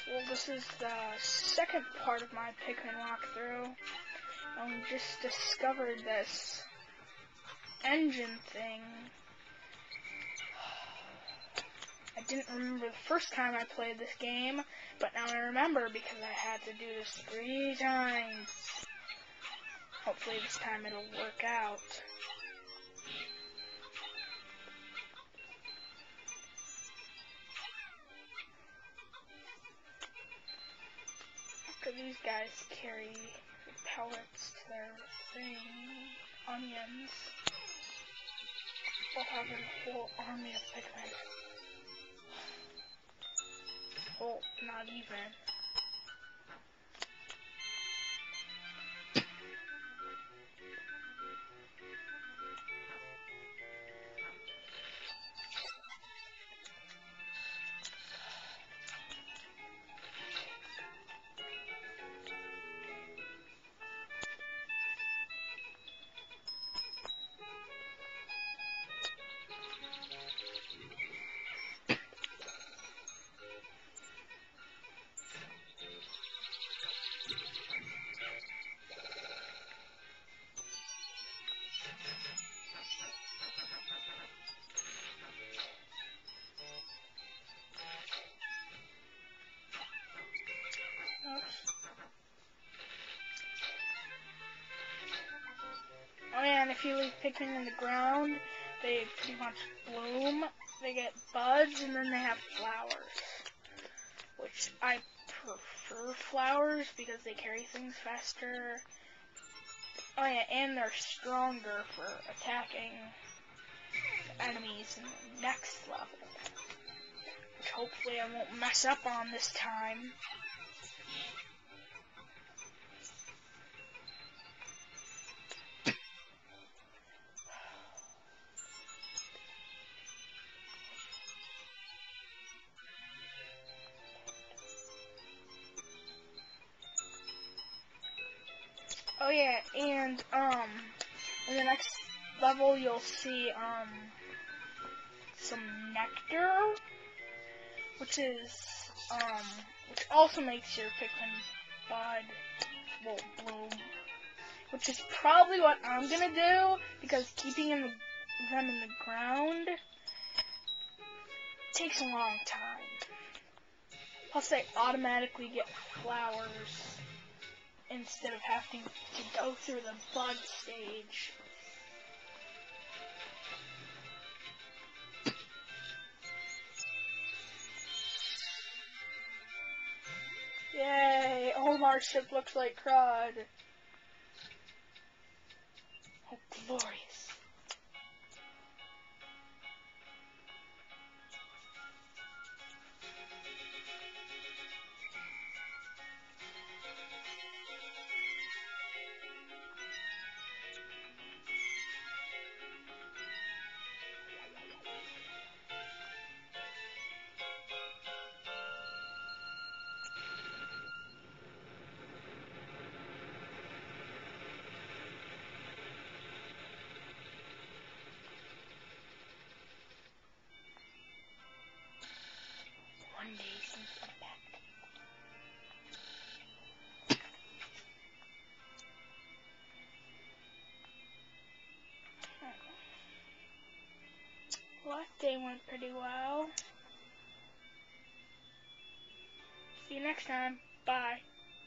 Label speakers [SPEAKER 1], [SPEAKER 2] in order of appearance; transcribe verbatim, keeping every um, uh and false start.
[SPEAKER 1] Well, this is the second part of my Pikmin walkthrough. I just discovered this engine thing. I didn't remember the first time I played this game, but now I remember because I had to do this three times. Hopefully this time it'll work out. After these guys carry the pellets to their thing, onions, we'll have a whole army of Pikmin. Whole, not even. Oh yeah, and if you leave Pikmin in the ground, they pretty much bloom. They get buds, and then they have flowers. Which I prefer flowers because they carry things faster. Oh yeah, and they're stronger for attacking enemies in the next level. Which hopefully I won't mess up on this time. Oh yeah, and um, in the next level you'll see um some nectar, which is um which also makes your Pikmin bud will bloom, which is probably what I'm gonna do because keeping in the, them in the ground takes a long time. Plus, they automatically get flowers instead of having to go through the bud stage. Yay! Omar's ship looks like crud. Oh, glorious. One day since I'm back. Well, that day went pretty well. See you next time. Bye.